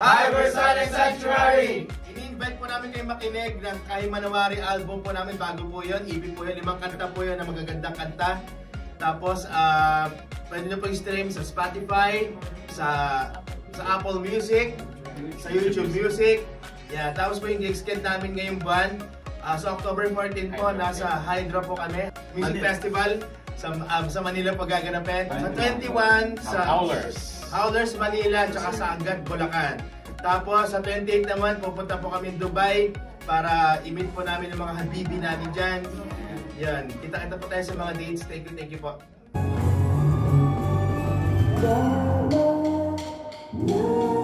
Hypersonic Sanctuary! Ini-invite po namin kayo makinig ng Kay Manawari album po namin. Bago po yun, EP po yun, 5 kanta po yun na magagandang kanta. Tapos, pwede nyo po i-stream sa Spotify, sa Apple Music, sa YouTube Music. Yeah, tapos po yung gigs namin ngayong buwan. Sa October 14 po, nasa Hydra po kami. Music Festival sa Manila po gaganapin. Sa 21, sa Howlers Manila, tsaka sa Agad, Bulacan. Tapos sa 28 naman, pupunta po kami Dubai para i-meet po namin yung mga habibi namin dyan. Yan, kita-kita po tayo sa mga dates. Thank you po.